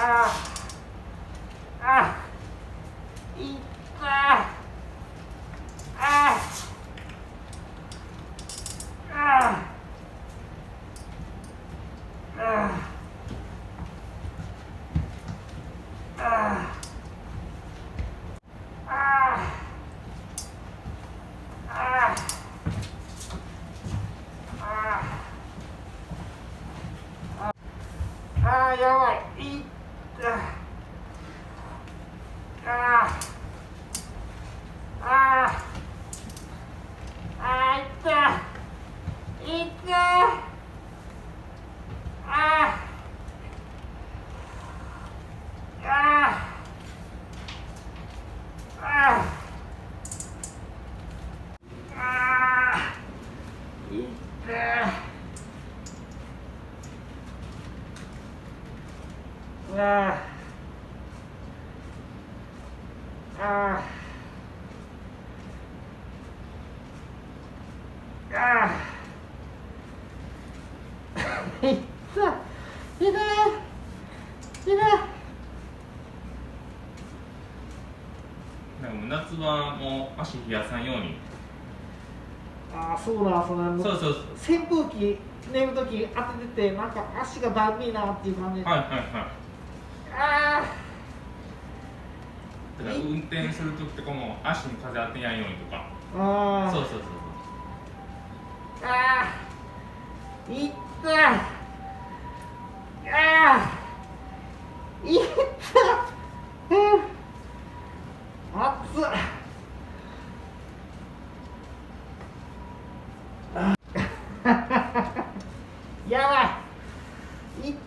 やばい。いった。いった。いった。 夏はもう足冷やさんように。 そうだ、 そうそう扇風機寝るとき当ててて、なんか足がだるいなっていう感じで。 はいはいはい。だから運転するときとかも足に風当てやんようにとか。そうそうそうそう。 いった。いった。熱っ。やばい。いった。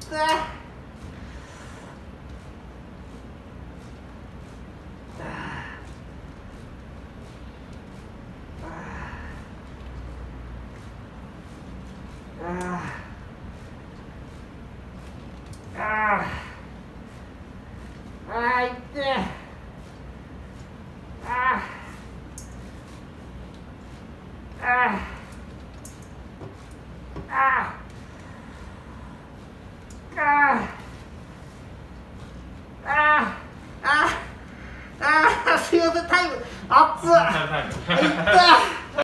いって。